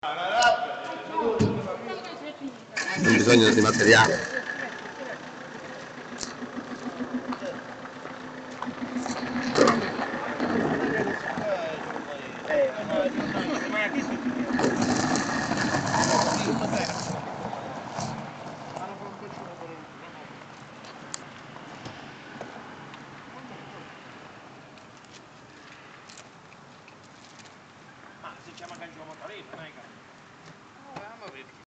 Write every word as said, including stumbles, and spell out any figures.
Non bisogno di materiale. Ma se c'è magari una motorina, non è che...